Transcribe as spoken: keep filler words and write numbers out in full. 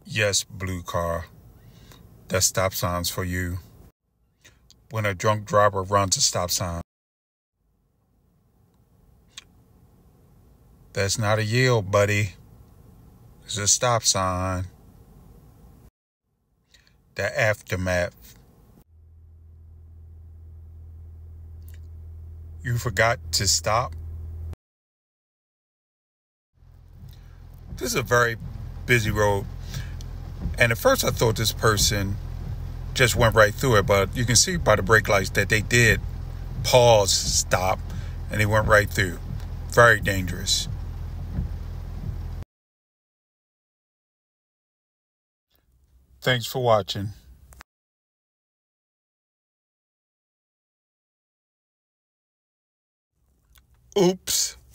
Yes, blue car. That stop sign's for you. When a drunk driver runs a stop sign, that's not a yield, buddy. It's a stop sign. The aftermath. You forgot to stop. This is a very busy road. And at first I thought this person just went right through it, but you can see by the brake lights that they did pause, stop, and they went right through. Very dangerous. Thanks for watching. Oops.